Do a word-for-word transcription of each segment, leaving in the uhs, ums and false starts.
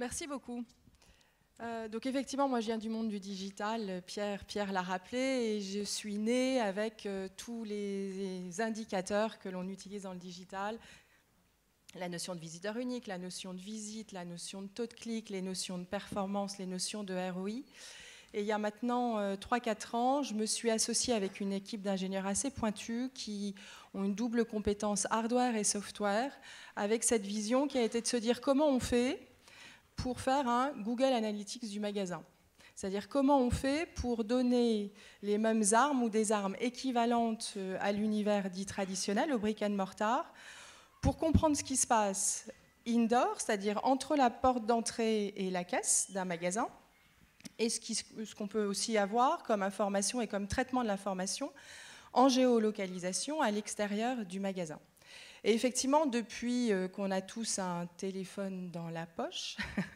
Merci beaucoup. Euh, donc effectivement, moi je viens du monde du digital, Pierre, Pierre l'a rappelé, et je suis née avec euh, tous les indicateurs que l'on utilise dans le digital. La notion de visiteur unique, la notion de visite, la notion de taux de clic, les notions de performance, les notions de R O I. Et il y a maintenant euh, trois quatre ans, je me suis associée avec une équipe d'ingénieurs assez pointus qui ont une double compétence hardware et software, avec cette vision qui a été de se dire comment on fait pour faire un Google Analytics du magasin. C'est-à-dire comment on fait pour donner les mêmes armes ou des armes équivalentes à l'univers dit traditionnel, au brick and mortar, pour comprendre ce qui se passe indoor, c'est-à-dire entre la porte d'entrée et la caisse d'un magasin, et ce, qui, ce qu'on peut aussi avoir comme information et comme traitement de l'information en géolocalisation à l'extérieur du magasin. Et effectivement, depuis qu'on a tous un téléphone dans la poche,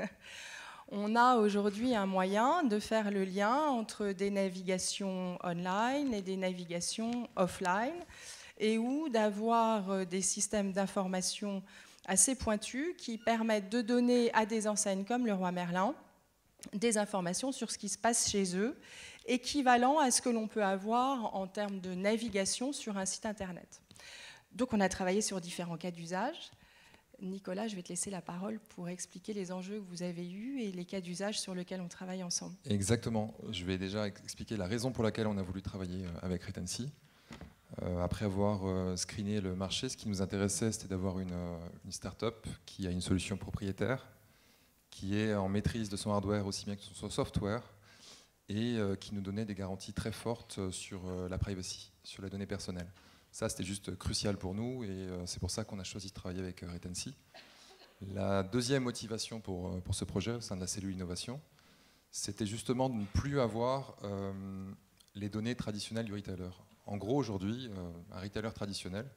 on a aujourd'hui un moyen de faire le lien entre des navigations online et des navigations offline, et ou d'avoir des systèmes d'information assez pointus qui permettent de donner à des enseignes comme Leroy Merlin des informations sur ce qui se passe chez eux, équivalent à ce que l'on peut avoir en termes de navigation sur un site internet. Donc on a travaillé sur différents cas d'usage. Nicolas, je vais te laisser la parole pour expliquer les enjeux que vous avez eus et les cas d'usage sur lesquels on travaille ensemble. Exactement. Je vais déjà expliquer la raison pour laquelle on a voulu travailler avec Retency. Euh, après avoir euh, screené le marché, ce qui nous intéressait, c'était d'avoir une, euh, une start-up qui a une solution propriétaire, qui est en maîtrise de son hardware aussi bien que de son software, et euh, qui nous donnait des garanties très fortes sur euh, la privacy, sur les données personnelles. Ça, c'était juste crucial pour nous, et euh, c'est pour ça qu'on a choisi de travailler avec euh, Retency. La deuxième motivation pour, euh, pour ce projet, au sein de la cellule innovation, c'était justement de ne plus avoir euh, les données traditionnelles du retailer. En gros, aujourd'hui, euh, un retailer traditionnel,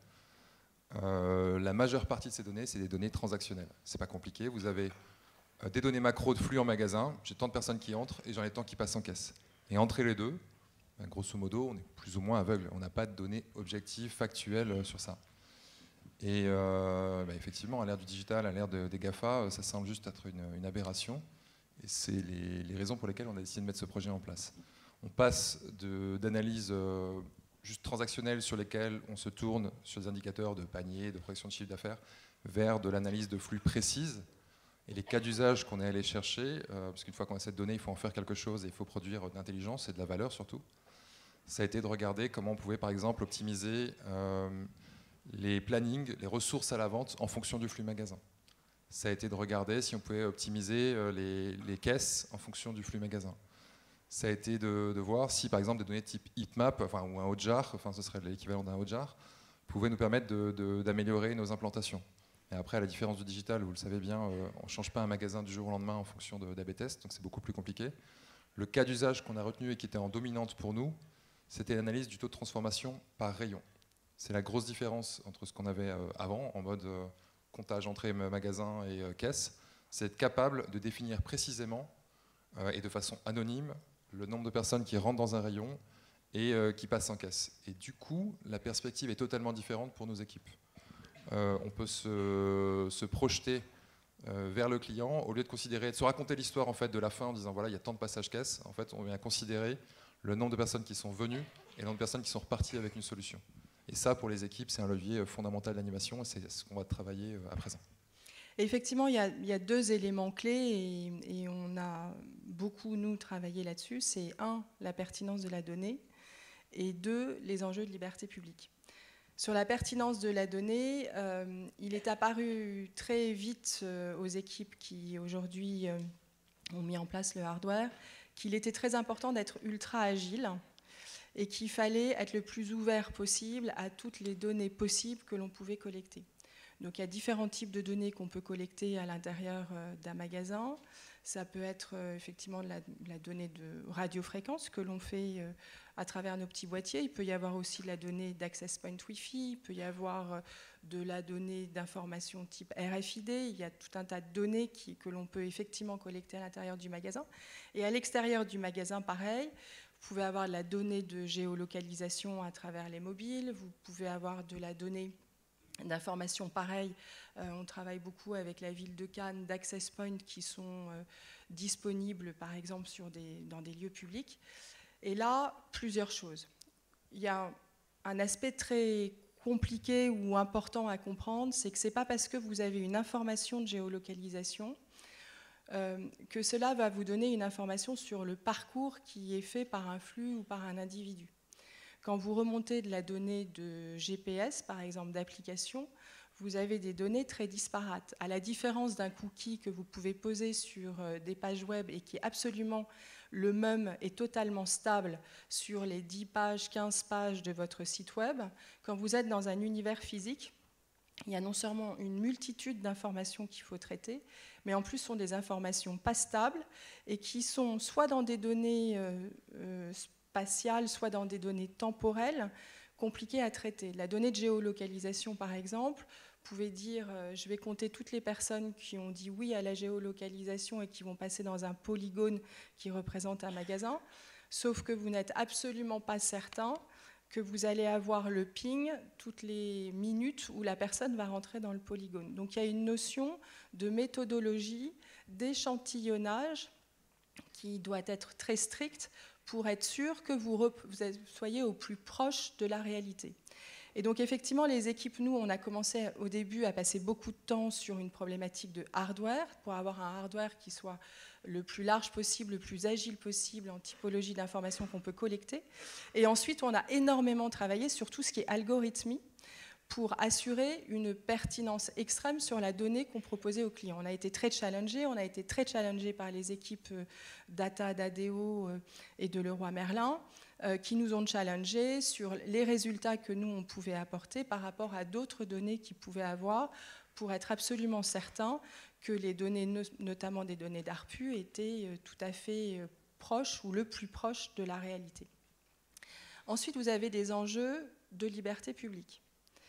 euh, la majeure partie de ces données, c'est des données transactionnelles. C'est pas compliqué, vous avez euh, des données macro de flux en magasin, j'ai tant de personnes qui entrent et j'en ai tant qui passent en caisse. Et entre les deux, ben, grosso modo, on est plus ou moins aveugle, on n'a pas de données objectives, factuelles euh, sur ça. Et euh, ben, effectivement, à l'ère du digital, à l'ère de, des GAFA, ça semble juste être une, une aberration. Et c'est les, les raisons pour lesquelles on a décidé de mettre ce projet en place. On passe d'analyses euh, juste transactionnelles sur lesquelles on se tourne sur des indicateurs de panier, de projection de chiffre d'affaires, vers de l'analyse de flux précise. Et les cas d'usage qu'on est allé chercher, euh, parce qu'une fois qu'on a cette donnée, il faut en faire quelque chose et il faut produire de l'intelligence et de la valeur surtout, ça a été de regarder comment on pouvait par exemple optimiser euh, les plannings, les ressources à la vente en fonction du flux magasin. Ça a été de regarder si on pouvait optimiser les, les caisses en fonction du flux magasin. Ça a été de, de voir si, par exemple, des données type heatmap, enfin, ou un Hotjar, enfin, ce serait l'équivalent d'un Hotjar, pouvaient nous permettre d'améliorer nos implantations. Et après, à la différence du digital, vous le savez bien, euh, on ne change pas un magasin du jour au lendemain en fonction d'A B test, donc c'est beaucoup plus compliqué. Le cas d'usage qu'on a retenu et qui était en dominante pour nous, c'était l'analyse du taux de transformation par rayon. C'est la grosse différence entre ce qu'on avait euh, avant, en mode... Euh, comptage entrée magasin et euh, caisse, c'est être capable de définir précisément euh, et de façon anonyme le nombre de personnes qui rentrent dans un rayon et euh, qui passent en caisse. Et du coup, la perspective est totalement différente pour nos équipes. Euh, on peut se, se projeter euh, vers le client au lieu de considérer, de se raconter l'histoire en fait de la fin en disant voilà il y a tant de passages caisse. En fait, on vient considérer le nombre de personnes qui sont venues et le nombre de personnes qui sont reparties avec une solution. Et ça, pour les équipes, c'est un levier fondamental de l'animation et c'est ce qu'on va travailler à présent. Et effectivement, il y, a, il y a deux éléments clés et, et on a beaucoup, nous, travaillé là-dessus. C'est un, la pertinence de la donnée et deux, les enjeux de liberté publique. Sur la pertinence de la donnée, euh, il est apparu très vite euh, aux équipes qui, aujourd'hui, euh, ont mis en place le hardware, qu'il était très important d'être ultra agile et qu'il fallait être le plus ouvert possible à toutes les données possibles que l'on pouvait collecter. Donc il y a différents types de données qu'on peut collecter à l'intérieur d'un magasin. Ça peut être euh, effectivement de la, de la donnée de radiofréquence que l'on fait euh, à travers nos petits boîtiers. Il peut y avoir aussi de la donnée d'access point Wi-Fi, il peut y avoir euh, de la donnée d'information type R F I D. Il y a tout un tas de données qui, que l'on peut effectivement collecter à l'intérieur du magasin. Et à l'extérieur du magasin, pareil, vous pouvez avoir de la donnée de géolocalisation à travers les mobiles, vous pouvez avoir de la donnée d'information pareil. Euh, on travaille beaucoup avec la ville de Cannes, d'Access Point qui sont euh, disponibles par exemple sur des, dans des lieux publics. Et là, plusieurs choses. Il y a un aspect très compliqué ou important à comprendre, c'est que ce n'est pas parce que vous avez une information de géolocalisation euh, que cela va vous donner une information sur le parcours qui est fait par un flux ou par un individu. Quand vous remontez de la donnée de G P S, par exemple d'application, vous avez des données très disparates. À la différence d'un cookie que vous pouvez poser sur des pages web et qui est absolument le même et totalement stable sur les dix pages, quinze pages de votre site web, quand vous êtes dans un univers physique, il y a non seulement une multitude d'informations qu'il faut traiter, mais en plus ce sont des informations pas stables et qui sont soit dans des données euh, euh, spatiales, soit dans des données temporelles compliquées à traiter. La donnée de géolocalisation, par exemple, vous pouvez dire, euh, je vais compter toutes les personnes qui ont dit oui à la géolocalisation et qui vont passer dans un polygone qui représente un magasin, sauf que vous n'êtes absolument pas certain que vous allez avoir le ping toutes les minutes où la personne va rentrer dans le polygone. Donc il y a une notion de méthodologie, d'échantillonnage qui doit être très stricte pour être sûr que vous, vous soyez au plus proche de la réalité. Et donc effectivement, les équipes, nous, on a commencé au début à passer beaucoup de temps sur une problématique de hardware, pour avoir un hardware qui soit le plus large possible, le plus agile possible en typologie d'informations qu'on peut collecter. Et ensuite, on a énormément travaillé sur tout ce qui est algorithmie pour assurer une pertinence extrême sur la donnée qu'on proposait aux clients. On a été très challengé, on a été très challengé par les équipes data d'A D O et de Leroy Merlin, qui nous ont challengés sur les résultats que nous, on pouvait apporter par rapport à d'autres données qu'ils pouvaient avoir pour être absolument certains que les données, notamment des données d'A R P U, étaient tout à fait proches ou le plus proche de la réalité. Ensuite, vous avez des enjeux de liberté publique.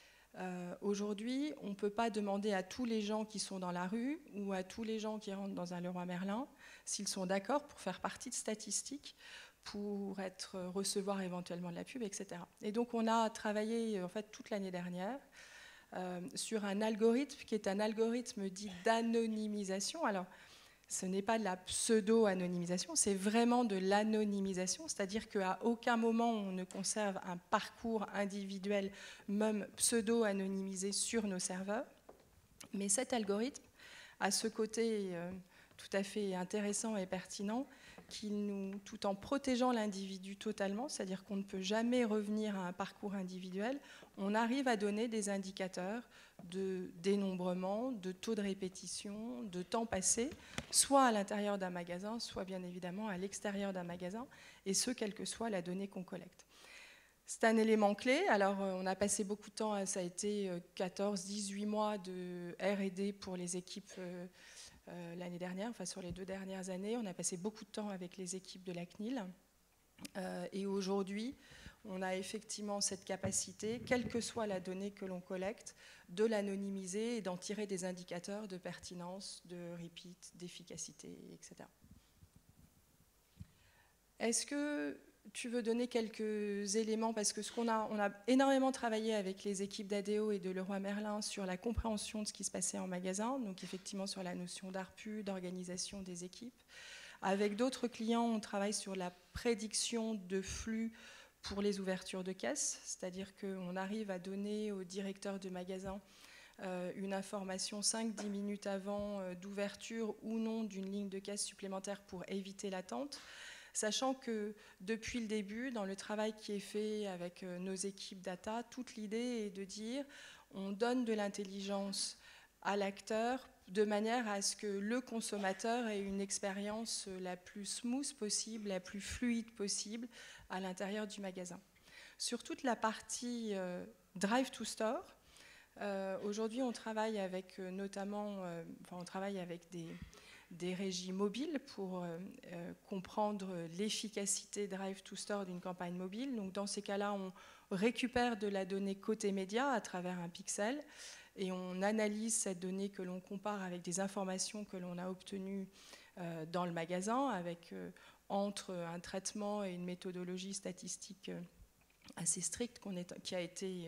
Euh, Aujourd'hui, on ne peut pas demander à tous les gens qui sont dans la rue ou à tous les gens qui rentrent dans un Leroy Merlin s'ils sont d'accord pour faire partie de statistiques, pour être, recevoir éventuellement de la pub, et cetera. Et donc on a travaillé en fait toute l'année dernière euh, sur un algorithme qui est un algorithme dit d'anonymisation. Alors ce n'est pas de la pseudo-anonymisation, c'est vraiment de l'anonymisation, c'est-à-dire qu'à aucun moment on ne conserve un parcours individuel, même pseudo-anonymisé sur nos serveurs. Mais cet algorithme a ce côté euh, tout à fait intéressant et pertinent, qui nous, tout en protégeant l'individu totalement, c'est-à-dire qu'on ne peut jamais revenir à un parcours individuel, on arrive à donner des indicateurs de dénombrement, de taux de répétition, de temps passé, soit à l'intérieur d'un magasin, soit bien évidemment à l'extérieur d'un magasin, et ce, quelle que soit la donnée qu'on collecte. C'est un élément clé. Alors, on a passé beaucoup de temps, ça a été quatorze à dix-huit mois de R et D pour les équipes euh, euh, l'année dernière, enfin sur les deux dernières années. On a passé beaucoup de temps avec les équipes de la C N I L. Euh, et aujourd'hui, on a effectivement cette capacité, quelle que soit la donnée que l'on collecte, de l'anonymiser et d'en tirer des indicateurs de pertinence, de repeat, d'efficacité, et cetera. Est-ce que tu veux donner quelques éléments, parce que ce qu'on a, on a énormément travaillé avec les équipes d'A D O et de Leroy Merlin sur la compréhension de ce qui se passait en magasin, donc effectivement sur la notion d'A R P U, d'organisation des équipes. Avec d'autres clients, on travaille sur la prédiction de flux pour les ouvertures de caisse, c'est-à-dire qu'on arrive à donner au directeur de magasin euh, une information cinq à dix minutes avant euh, d'ouverture ou non d'une ligne de caisse supplémentaire pour éviter l'attente. Sachant que depuis le début, dans le travail qui est fait avec nos équipes data, toute l'idée est de dire on donne de l'intelligence à l'acteur de manière à ce que le consommateur ait une expérience la plus smooth possible, la plus fluide possible à l'intérieur du magasin. Sur toute la partie euh, Drive to Store, euh, aujourd'hui on travaille avec euh, notamment, euh, enfin, on travaille avec des des régies mobiles pour euh, euh, comprendre l'efficacité Drive to Store d'une campagne mobile. Donc dans ces cas-là, on récupère de la donnée côté média à travers un pixel et on analyse cette donnée que l'on compare avec des informations que l'on a obtenues euh, dans le magasin, avec euh, entre un traitement et une méthodologie statistique euh, assez stricte qu'on est, qui a été euh,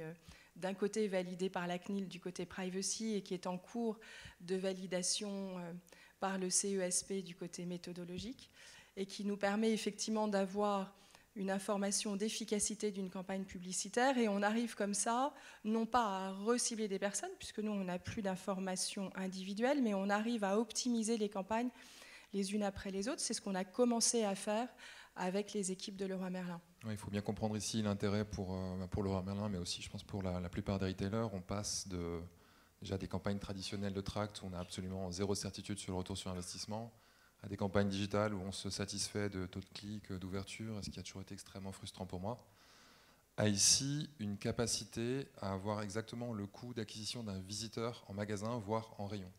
d'un côté validé par la C N I L du côté privacy et qui est en cours de validation euh, par le C E S P du côté méthodologique, et qui nous permet effectivement d'avoir une information d'efficacité d'une campagne publicitaire, et on arrive comme ça, non pas à recibler des personnes, puisque nous, on n'a plus d'informations individuelles, mais on arrive à optimiser les campagnes les unes après les autres. C'est ce qu'on a commencé à faire avec les équipes de Leroy Merlin. Ouais, il faut bien comprendre ici l'intérêt pour, euh, pour Leroy Merlin, mais aussi, je pense, pour la, la plupart des retailers. On passe de, déjà des campagnes traditionnelles de tract où on a absolument zéro certitude sur le retour sur investissement, à des campagnes digitales où on se satisfait de taux de clic, d'ouverture, ce qui a toujours été extrêmement frustrant pour moi, à ici une capacité à avoir exactement le coût d'acquisition d'un visiteur en magasin, voire en rayon.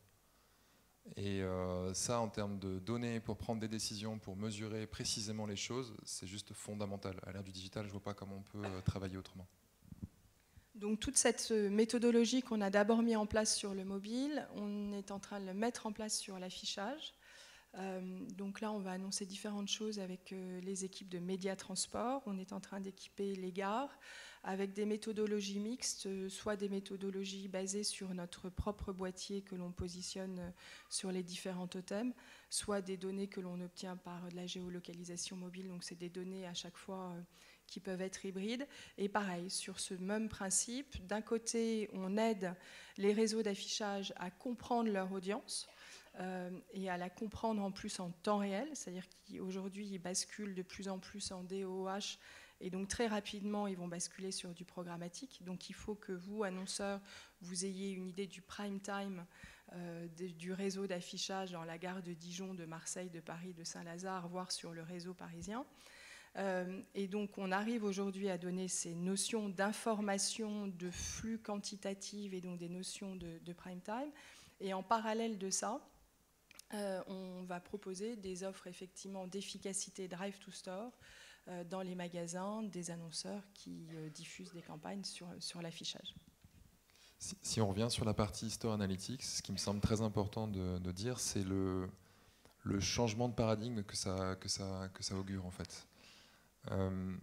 Et euh, ça, en termes de données pour prendre des décisions, pour mesurer précisément les choses, c'est juste fondamental. À l'ère du digital, je ne vois pas comment on peut euh, travailler autrement. Donc toute cette méthodologie qu'on a d'abord mis en place sur le mobile, on est en train de le mettre en place sur l'affichage. Euh, donc là, on va annoncer différentes choses avec euh, les équipes de médias transport. On est en train d'équiper les gares avec des méthodologies mixtes, euh, soit des méthodologies basées sur notre propre boîtier que l'on positionne euh, sur les différents totems, soit des données que l'on obtient par de la géolocalisation mobile. Donc c'est des données à chaque fois euh, qui peuvent être hybrides. Et pareil, sur ce même principe, d'un côté, on aide les réseaux d'affichage à comprendre leur audience, Euh, et à la comprendre en plus en temps réel, c'est-à-dire qu'aujourd'hui ils basculent de plus en plus en D O O H, et donc très rapidement ils vont basculer sur du programmatique. Donc il faut que vous, annonceurs, vous ayez une idée du prime time euh, de, du réseau d'affichage dans la gare de Dijon, de Marseille, de Paris, de Saint-Lazare, voire sur le réseau parisien. Euh, et donc on arrive aujourd'hui à donner ces notions d'information, de flux quantitative, et donc des notions de, de prime time. Et en parallèle de ça, Euh, on va proposer des offres effectivement d'efficacité drive to store euh, dans les magasins, des annonceurs qui euh, diffusent des campagnes sur, sur l'affichage. Si, si on revient sur la partie Store Analytics, ce qui me semble très important de, de dire, c'est le, le changement de paradigme que ça, que ça, que ça augure en fait. Euh,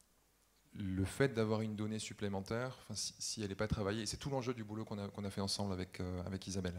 le fait d'avoir une donnée supplémentaire, si, si elle n'est pas travaillée, et c'est tout l'enjeu du boulot qu'on a, qu'on a fait ensemble avec, euh, avec Isabelle,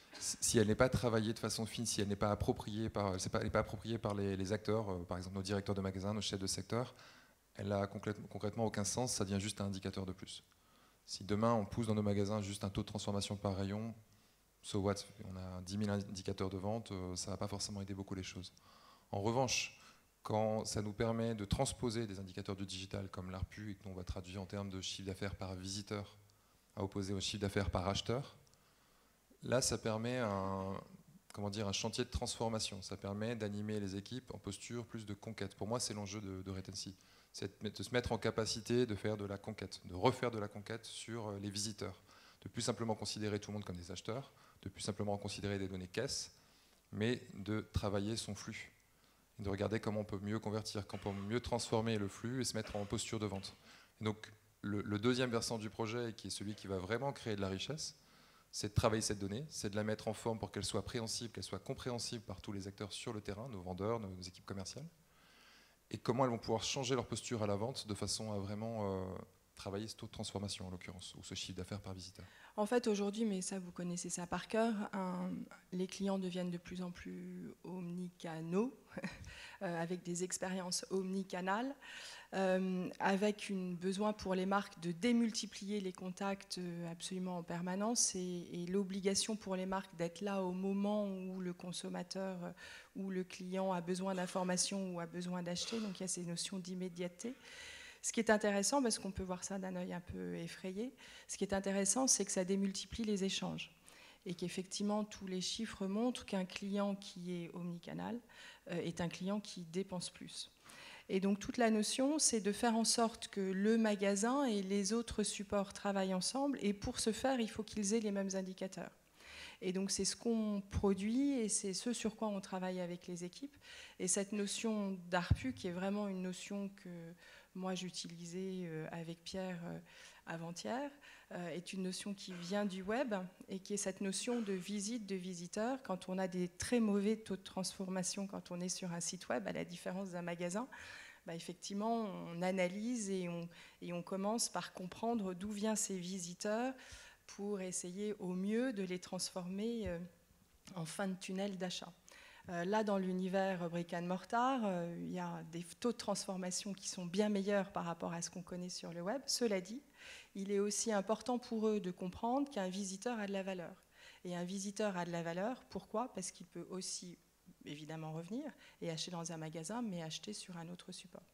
si elle n'est pas travaillée de façon fine, si elle n'est pas appropriée par, c'est pas, elle n'est pas appropriée par les, les acteurs, euh, par exemple nos directeurs de magasins, nos chefs de secteur, elle n'a concrètement, concrètement aucun sens, ça devient juste un indicateur de plus. Si demain on pousse dans nos magasins juste un taux de transformation par rayon, so what, on a dix mille indicateurs de vente, euh, ça ne va pas forcément aider beaucoup les choses. En revanche, quand ça nous permet de transposer des indicateurs du digital comme l'A R P U et qu'on va traduire en termes de chiffre d'affaires par visiteur à opposer au chiffre d'affaires par acheteur, là, ça permet un, comment dire, un chantier de transformation. Ça permet d'animer les équipes en posture plus de conquête. Pour moi, c'est l'enjeu de, de Retency. C'est de se mettre en capacité de faire de la conquête, de refaire de la conquête sur les visiteurs. De plus simplement considérer tout le monde comme des acheteurs, de plus simplement considérer des données caisses, mais de travailler son flux. Et de regarder comment on peut mieux convertir, comment on peut mieux transformer le flux et se mettre en posture de vente. Et donc, le, le deuxième versant du projet, qui est celui qui va vraiment créer de la richesse, c'est de travailler cette donnée, c'est de la mettre en forme pour qu'elle soit préhensible, qu'elle soit compréhensible par tous les acteurs sur le terrain, nos vendeurs, nos, nos équipes commerciales, et comment elles vont pouvoir changer leur posture à la vente de façon à vraiment euh, travailler ce taux de transformation en l'occurrence, ou ce chiffre d'affaires par visiteur. En fait, aujourd'hui, mais ça vous connaissez ça par cœur, un, les clients deviennent de plus en plus omnicanaux, avec des expériences omnicanales. Euh, avec un besoin pour les marques de démultiplier les contacts absolument en permanence, et, et l'obligation pour les marques d'être là au moment où le consommateur ou le client a besoin d'informations ou a besoin d'acheter. Donc il y a ces notions d'immédiateté. Ce qui est intéressant, parce qu'on peut voir ça d'un œil un peu effrayé, ce qui est intéressant, c'est que ça démultiplie les échanges. Et qu'effectivement, tous les chiffres montrent qu'un client qui est omnicanal euh, est un client qui dépense plus. Et donc toute la notion, c'est de faire en sorte que le magasin et les autres supports travaillent ensemble, et pour ce faire, il faut qu'ils aient les mêmes indicateurs. Et donc c'est ce qu'on produit et c'est ce sur quoi on travaille avec les équipes. Et cette notion d'A R P U, qui est vraiment une notion que moi j'utilisais avec Pierre avant-hier, est une notion qui vient du web et qui est cette notion de visite de visiteurs. Quand on a des très mauvais taux de transformation quand on est sur un site web, à la différence d'un magasin, bah, effectivement, on analyse et on, et on commence par comprendre d'où viennent ces visiteurs pour essayer au mieux de les transformer euh, en fin de tunnel d'achat. Euh, là, dans l'univers brick and mortar, euh, il y a des taux de transformation qui sont bien meilleurs par rapport à ce qu'on connaît sur le web. Cela dit, il est aussi important pour eux de comprendre qu'un visiteur a de la valeur. Et un visiteur a de la valeur, pourquoi? Parce qu'il peut aussi, évidemment, revenir et acheter dans un magasin, mais acheter sur un autre support.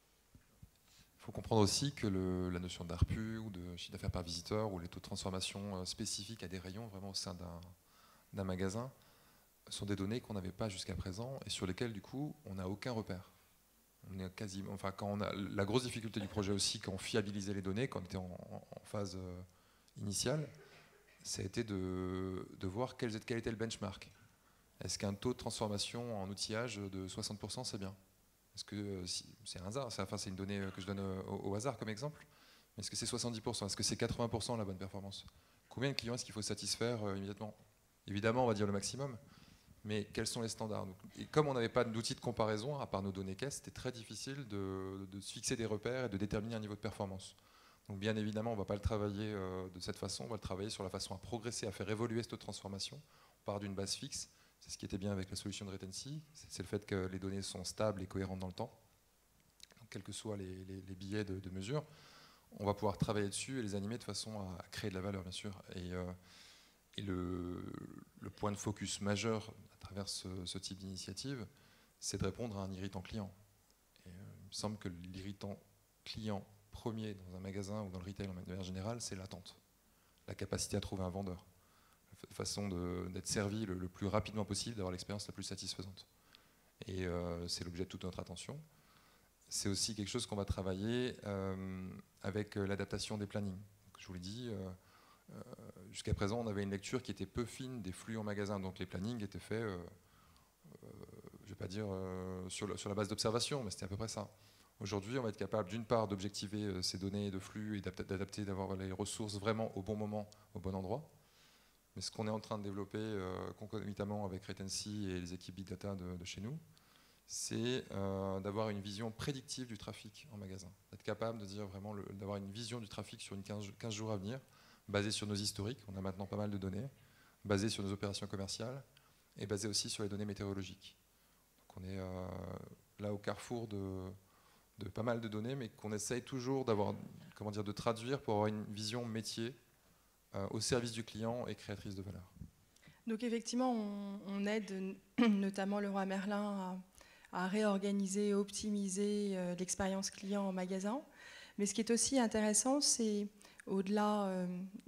Il faut comprendre aussi que le, la notion d'A R P U ou de chiffre d'affaires par visiteur ou les taux de transformation spécifiques à des rayons vraiment au sein d'un, d'un magasin sont des données qu'on n'avait pas jusqu'à présent et sur lesquelles du coup on n'a aucun repère. On est quasiment, enfin, quand on a, la grosse difficulté du projet aussi quand on fiabilisait les données, quand on était en, en phase euh, initiale, ça a été de, de voir quel, quel était le benchmark. Est-ce qu'un taux de transformation en outillage de soixante pour cent c'est bien? Est-ce que euh, si, c'est un hasard, c'est, enfin, c'est une donnée que je donne au, au hasard comme exemple, mais est-ce que c'est soixante-dix pour cent? Est-ce que c'est quatre-vingts pour cent la bonne performance? Combien de clients est-ce qu'il faut satisfaire euh, immédiatement? Évidemment on va dire le maximum, mais quels sont les standards? Donc, et comme on n'avait pas d'outil de comparaison, à part nos données caisses, c'était très difficile de, de se fixer des repères et de déterminer un niveau de performance. Donc bien évidemment, on ne va pas le travailler euh, de cette façon, on va le travailler sur la façon à progresser, à faire évoluer ce taux de transformation. On part d'une base fixe, c'est ce qui était bien avec la solution de Retency, c'est le fait que les données sont stables et cohérentes dans le temps, donc, quels que soient les, les, les billets de, de mesure. On va pouvoir travailler dessus et les animer de façon à, à créer de la valeur, bien sûr. Et, euh, et le, le point de focus majeur à travers ce, ce type d'initiative, c'est de répondre à un irritant client. Et, euh, il me semble que l'irritant client premier dans un magasin ou dans le retail en manière générale, c'est l'attente, la capacité à trouver un vendeur, la façon de, d'être servi le, le plus rapidement possible, d'avoir l'expérience la plus satisfaisante. Et euh, c'est l'objet de toute notre attention. C'est aussi quelque chose qu'on va travailler euh, avec l'adaptation des plannings. Donc, je vous l'ai dit, euh, euh, jusqu'à présent, on avait une lecture qui était peu fine des flux en magasin, donc les plannings étaient faits, euh, euh, je ne vais pas dire euh, sur, le, sur la base d'observation, mais c'était à peu près ça. Aujourd'hui, on va être capable d'une part d'objectiver ces données de flux et d'adapter, d'avoir les ressources vraiment au bon moment, au bon endroit. Mais ce qu'on est en train de développer euh, concomitamment avec Retency et les équipes Big Data de, de chez nous, c'est euh, d'avoir une vision prédictive du trafic en magasin. D'être capable de dire vraiment le, d'avoir une vision du trafic sur une quinze, quinze jours à venir, basée sur nos historiques, on a maintenant pas mal de données, basée sur nos opérations commerciales et basée aussi sur les données météorologiques. Donc on est euh, là au carrefour de... de pas mal de données, mais qu'on essaye toujours d'avoir, comment dire, de traduire pour avoir une vision métier euh, au service du client et créatrice de valeur. Donc effectivement, on, on aide notamment Leroy Merlin à, à réorganiser et optimiser euh, l'expérience client en magasin. Mais ce qui est aussi intéressant, c'est au-delà euh,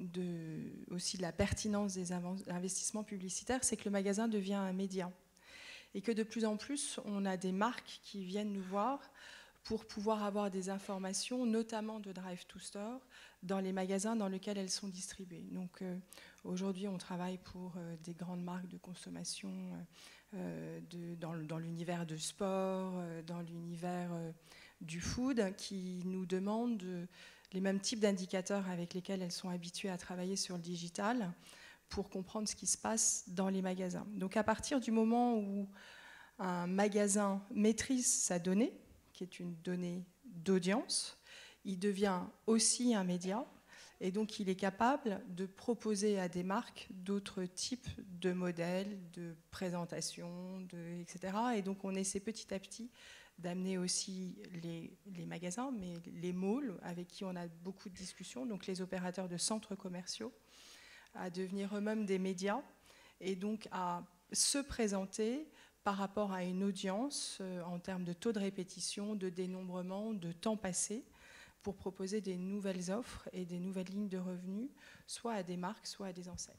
de, aussi de la pertinence des investissements publicitaires, c'est que le magasin devient un média. Et que de plus en plus, on a des marques qui viennent nous voir pour pouvoir avoir des informations, notamment de Drive to Store, dans les magasins dans lesquels elles sont distribuées. Donc euh, aujourd'hui, on travaille pour euh, des grandes marques de consommation euh, de, dans, dans l'univers du sport, euh, dans l'univers euh, du food, qui nous demandent de, les mêmes types d'indicateurs avec lesquels elles sont habituées à travailler sur le digital pour comprendre ce qui se passe dans les magasins. Donc à partir du moment où un magasin maîtrise sa donnée, qui est une donnée d'audience, il devient aussi un média et donc il est capable de proposer à des marques d'autres types de modèles, de présentation, de, et cetera. Et donc on essaie petit à petit d'amener aussi les, les magasins, mais les malls avec qui on a beaucoup de discussions, donc les opérateurs de centres commerciaux, à devenir eux-mêmes des médias et donc à se présenter par rapport à une audience euh, en termes de taux de répétition, de dénombrement, de temps passé, pour proposer des nouvelles offres et des nouvelles lignes de revenus, soit à des marques, soit à des enseignes.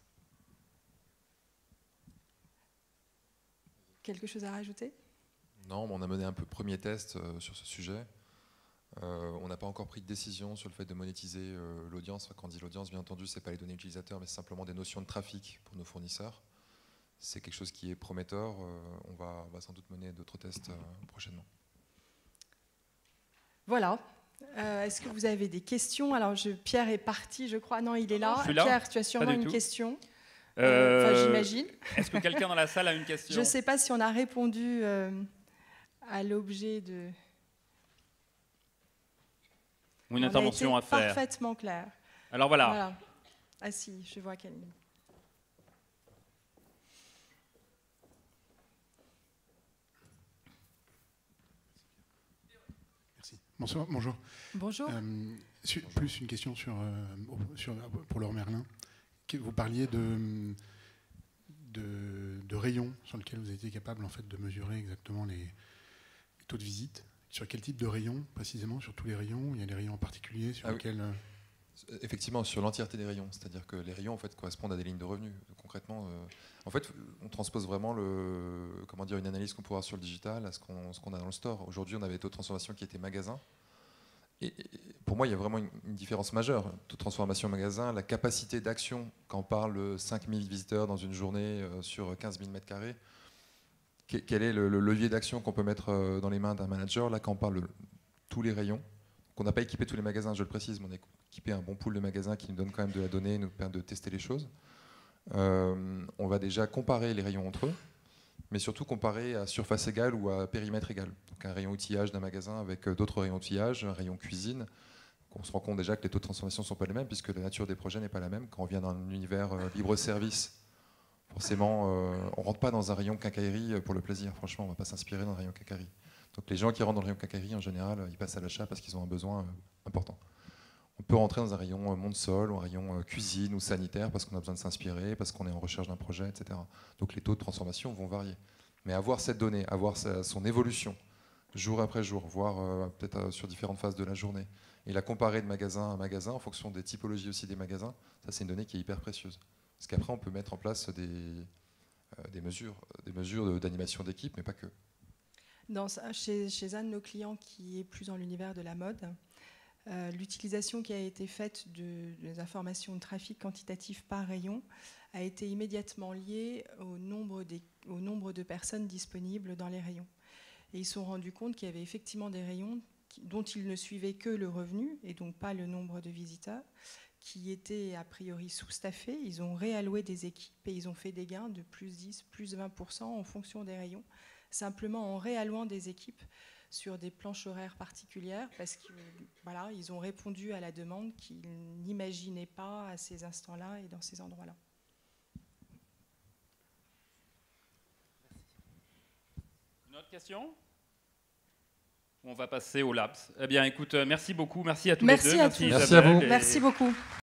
Quelque chose à rajouter ? Non, on a mené un peu premier test euh, sur ce sujet. Euh, on n'a pas encore pris de décision sur le fait de monétiser euh, l'audience. Enfin, quand on dit l'audience, bien entendu, ce n'est pas les données utilisateurs, mais c'est simplement des notions de trafic pour nos fournisseurs. C'est quelque chose qui est prometteur. Euh, on, va, on va sans doute mener d'autres tests euh, prochainement. Voilà. Euh, Est-ce que vous avez des questions ? Alors, je, Pierre est parti, je crois. Non, il est là. Je suis là. Pierre, tu as sûrement une tout. question. Euh, enfin, j'imagine. Est-ce que quelqu'un dans la salle a une question ? Je ne sais pas si on a répondu euh, à l'objet de... Ou une On a intervention été à faire. Parfaitement clair. Alors voilà. Voilà. Ah si, je vois qu'elle. Merci. Bonsoir, bonjour. Bonjour. Euh, su- plus une question sur, euh, sur, pour Laure Merlin. Que- Vous parliez de, de, de rayons sur lesquels vous étiez capable en fait, de mesurer exactement les, les taux de visite. Sur quel type de rayons, précisément? Sur tous les rayons? Il y a des rayons en particulier sur Ah oui. lesquels... euh, Effectivement, sur l'entièreté des rayons, c'est-à-dire que les rayons en fait correspondent à des lignes de revenus. Concrètement, euh, en fait, on transpose vraiment le, comment dire, une analyse qu'on pourra avoir sur le digital à ce qu'on ce qu'on a dans le store. Aujourd'hui, on avait des taux de transformation qui étaient magasins. Et, et pour moi, il y a vraiment une, une différence majeure. Taux de transformation magasin, la capacité d'action, quand on parle de cinq mille visiteurs dans une journée euh, sur quinze mille mètres carrés, quel est le, le levier d'action qu'on peut mettre euh, dans les mains d'un manager? Là, quand on parle de tous les rayons, qu'on n'a pas équipé tous les magasins, je le précise, mais on a équipé un bon pool de magasins qui nous donne quand même de la donnée, nous permet de tester les choses. Euh, on va déjà comparer les rayons entre eux, mais surtout comparer à surface égale ou à périmètre égal. Donc un rayon outillage d'un magasin avec d'autres rayons outillage, un rayon cuisine. On se rend compte déjà que les taux de transformation ne sont pas les mêmes puisque la nature des projets n'est pas la même. Quand on vient dans un univers euh, libre-service, forcément, euh, on ne rentre pas dans un rayon quincaillerie pour le plaisir. Franchement, on ne va pas s'inspirer d'un rayon quincaillerie. Donc les gens qui rentrent dans le rayon quincaillerie, en général, ils passent à l'achat parce qu'ils ont un besoin euh, important. On peut rentrer dans un rayon euh, monte-sol, ou un rayon euh, cuisine ou sanitaire parce qu'on a besoin de s'inspirer, parce qu'on est en recherche d'un projet, et cetera. Donc les taux de transformation vont varier. Mais avoir cette donnée, avoir sa, son évolution, jour après jour, voire euh, peut-être euh, sur différentes phases de la journée, et la comparer de magasin à magasin en fonction des typologies aussi des magasins, ça c'est une donnée qui est hyper précieuse. Parce qu'après on peut mettre en place des, euh, des mesures, des mesures d'animation d'équipe, mais pas que. Dans, chez, chez un de nos clients qui est plus dans l'univers de la mode, euh, l'utilisation qui a été faite de, des informations de trafic quantitatif par rayon a été immédiatement liée au nombre, des, au nombre de personnes disponibles dans les rayons. Et ils se sont rendus compte qu'il y avait effectivement des rayons qui, dont ils ne suivaient que le revenu et donc pas le nombre de visiteurs, qui étaient a priori sous-staffés. Ils ont réalloué des équipes et ils ont fait des gains de plus dix, plus vingt pour cent en fonction des rayons, simplement en réallouant des équipes sur des planches horaires particulières parce qu'ils voilà, ils ont répondu à la demande qu'ils n'imaginaient pas à ces instants-là et dans ces endroits-là. Une autre question? On va passer au Labs. Eh bien, écoute, merci beaucoup. Merci à tous Merci les deux. à Merci, tous. Merci Isabelle à vous. et- Merci beaucoup.